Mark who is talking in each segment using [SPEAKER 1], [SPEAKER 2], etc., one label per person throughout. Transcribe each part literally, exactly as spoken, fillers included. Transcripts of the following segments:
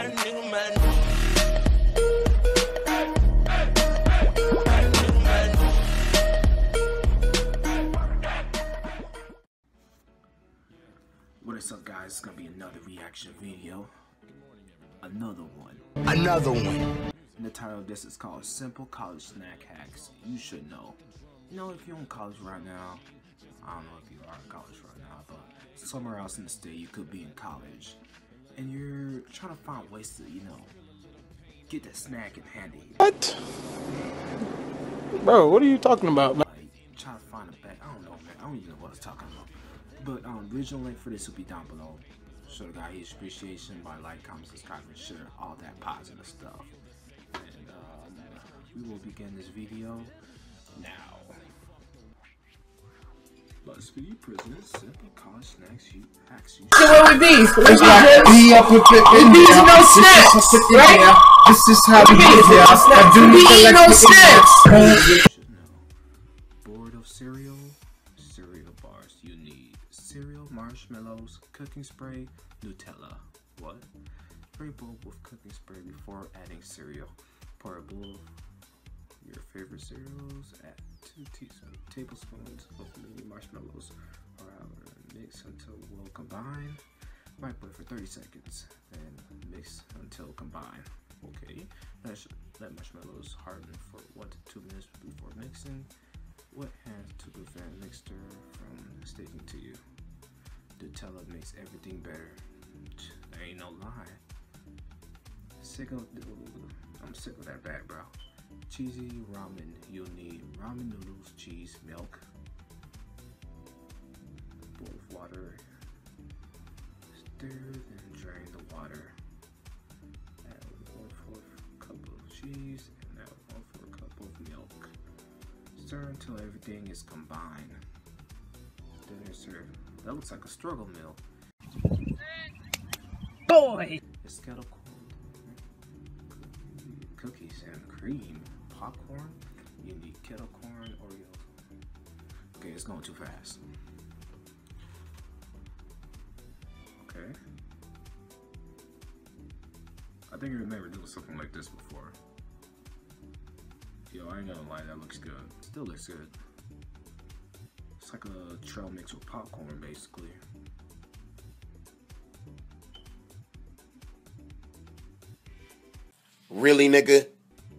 [SPEAKER 1] What is up, guys? It's gonna be another reaction video. Another one.
[SPEAKER 2] Another one.
[SPEAKER 1] And the title of this is called Simple College Snack Hacks You Should Know. You know, if you're in college right now, I don't know if you are in college right now, but somewhere else in the state you could be in college, and you're trying to find ways to, you know, get that snack in handy.
[SPEAKER 3] What? Bro, what are you talking about, man?
[SPEAKER 1] Like, try to find a bag. I don't know, man. I don't even know what I was talking about. But um, the original link for this will be down below. Show the guy his appreciation by like, comment, subscribe, and share all that positive stuff. And um, we will begin this video now. BuzzFeed presents Simple College Snacks You Hacks You.
[SPEAKER 4] So what with these? What with
[SPEAKER 2] Be up with it in
[SPEAKER 4] these
[SPEAKER 2] there.
[SPEAKER 4] no snacks, right?
[SPEAKER 2] This is how we do it. I do
[SPEAKER 4] We
[SPEAKER 2] need
[SPEAKER 4] eat no snacks.
[SPEAKER 1] Board of cereal, cereal bars. You need cereal, marshmallows, cooking spray, Nutella. What? Spray bowl with cooking spray before adding cereal. Pour a bowl of your favorite cereals. Add two teaspoons, tablespoons of mini marshmallows, or however, mix until well combined. Microwave for thirty seconds, then mix until combined. Okay, let, let marshmallows harden for one to two minutes before mixing. Wet hands to prevent mixture from sticking to you. Nutella makes everything better. There ain't no lie. Sick of, I'm sick of that bag, bro. Cheesy ramen. You'll need ramen noodles, cheese, milk, bowl of water. Stir, then drain the water. Add one fourth cup of cheese and add one fourth cup of milk. Stir until everything is combined. Then serve. That looks like a struggle meal.
[SPEAKER 4] Boy!
[SPEAKER 1] It's kettle corn, cookies and cream, popcorn. You need kettle corn, Oreos. Okay, it's going too fast. Okay. I think I remember doing something like this before. Yo, I ain't gonna lie, that looks good. Still looks good. It's like a trail mix with popcorn, basically.
[SPEAKER 2] Really, nigga?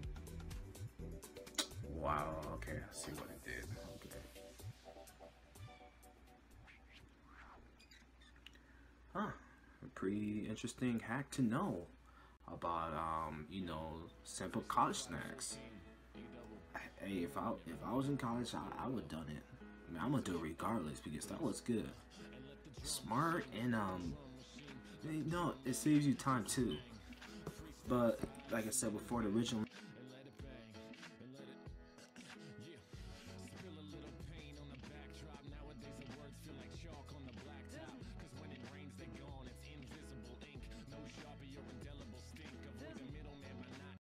[SPEAKER 1] Wow, okay, I see what it did. Okay. Huh, a pretty interesting hack to know about, um, you know, simple college snacks. Hey, if I if I was in college, I, I would have done it. I mean, I'm gonna do it regardless because that was good, smart, and um, you know, it saves you time too. But like I said before, the original